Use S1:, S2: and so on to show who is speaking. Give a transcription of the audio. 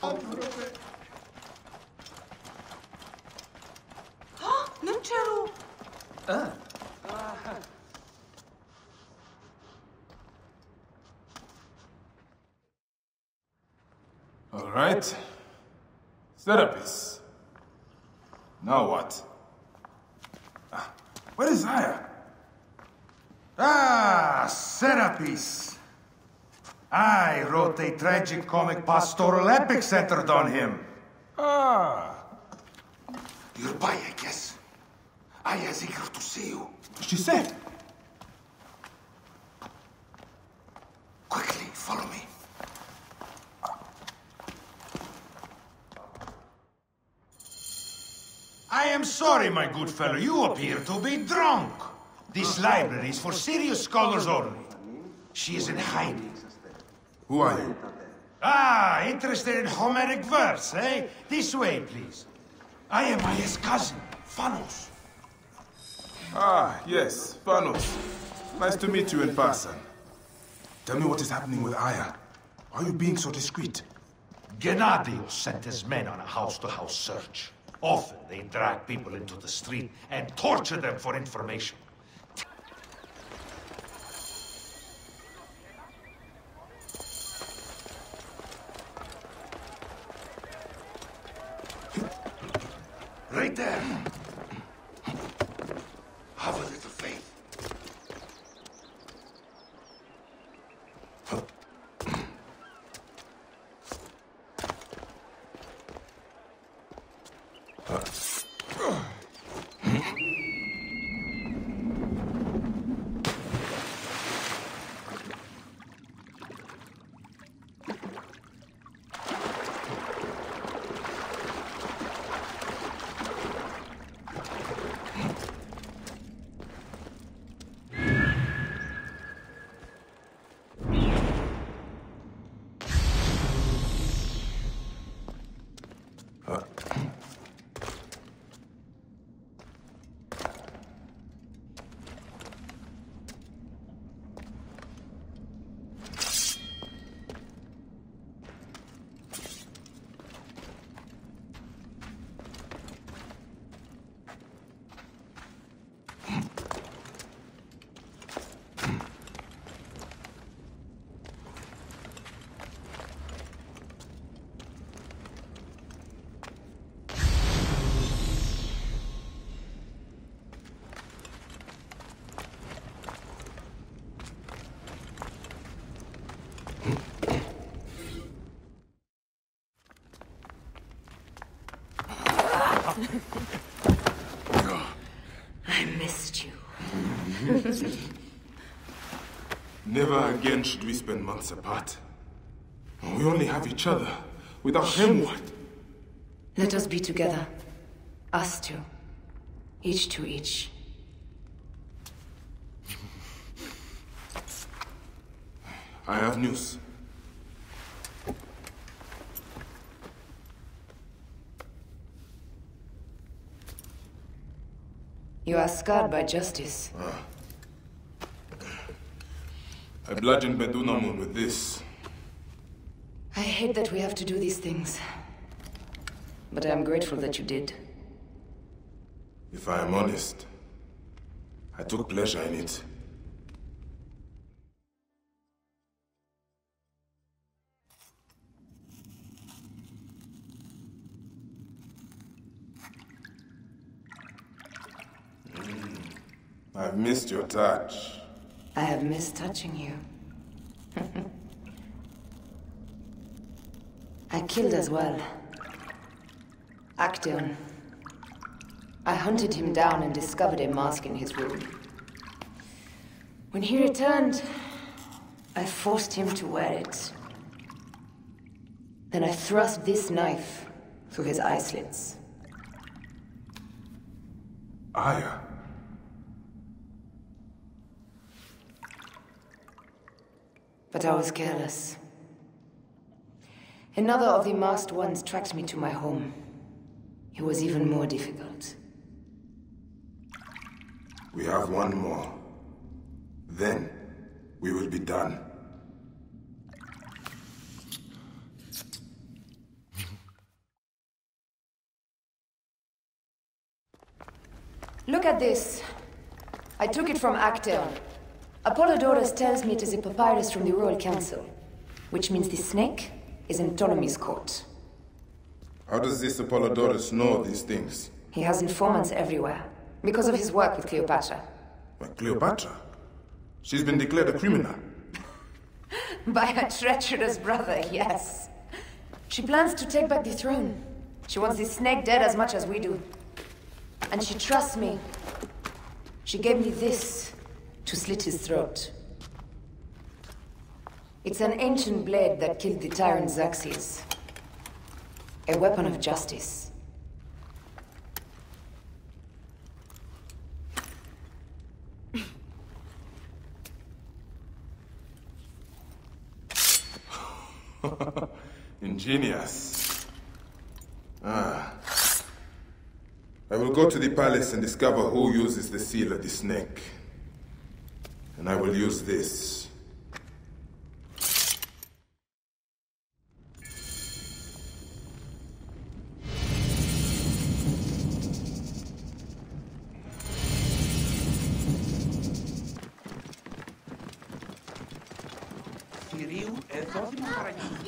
S1: Non c'ero!
S2: All right. Serapis. Now what? Where is Aya?
S3: Ah, Serapis. I wrote a tragic comic pastoral epic centered on him.
S2: Ah.
S3: You're Bayek, yes? Aya is eager to see you.
S2: She said.
S3: Quickly, follow me. I am sorry, my good fellow. You appear to be drunk. This library is for serious scholars only. She is in hiding.
S2: Who are you?
S3: Ah, interested in Homeric verse, eh? This way, please. I am Aya's cousin, Phanos.
S2: Ah, yes, Phanos. Nice to meet you in person. Tell me what is happening with Aya. Why are you being so discreet?
S3: Gennadios sent his men on a house-to-house search. Often they drag people into the street and torture them for information. Right there. Have a little faith.
S1: I missed you.
S2: Never again should we spend months apart. We only have each other. Without him, what?
S1: Let us be together. Us two. Each to each.
S2: I have news.
S1: You are scarred by justice.
S2: I bludgeoned Bedunamun with this.
S1: I hate that we have to do these things. But I am grateful that you did.
S2: If I am honest, I took pleasure in it. I've missed your touch.
S1: I have missed touching you. I killed as well. Actaeon. I hunted him down and discovered a mask in his room. When he returned, I forced him to wear it. Then I thrust this knife through his eye slits.
S2: Aya.
S1: But I was careless. Another of the masked ones tracked me to my home. It was even more difficult.
S2: We have one more. Then, we will be done.
S1: Look at this. I took it from Actaeon. Apollodorus tells me it is a papyrus from the Royal Council, which means the snake is in Ptolemy's court.
S2: How does this Apollodorus know these things?
S1: He has informants everywhere, because of his work with Cleopatra.
S2: But Cleopatra? She's been declared a criminal.
S1: By her treacherous brother, yes. She plans to take back the throne. She wants the snake dead as much as we do. And she trusts me. She gave me this to slit his throat. It's an ancient blade that killed the tyrant Xerxes. A weapon of justice.
S2: Ingenious. I will go to the palace and discover who uses the seal of the snake. And I will use this.
S4: Κυρίου, εδώ δημοκρατική.